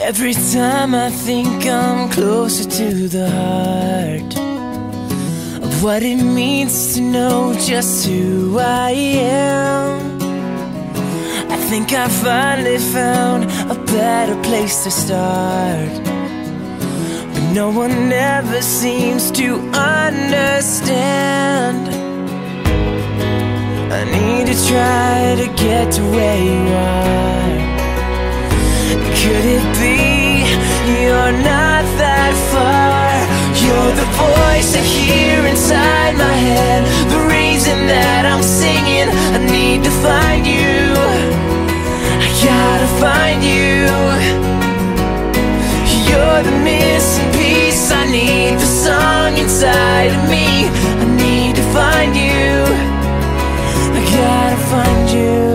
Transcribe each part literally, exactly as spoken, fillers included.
Every time I think I'm closer to the heart of what it means to know just who I am, I think I finally found a better place to start. But no one ever seems to understand. I need to try to get to where you are. Could it be you're not that far? You're the voice I hear inside my head, the reason that I'm singing. I need to find you, I gotta find you. You're the missing piece, I need the song inside of me. I need to find you, I gotta find you.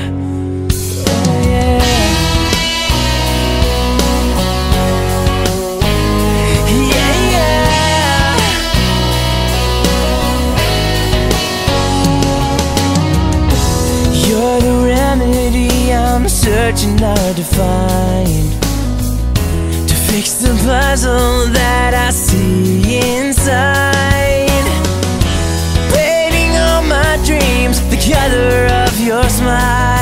I'm searching hard to find, to fix the puzzle that I see inside. Painting all my dreams the color of your smile.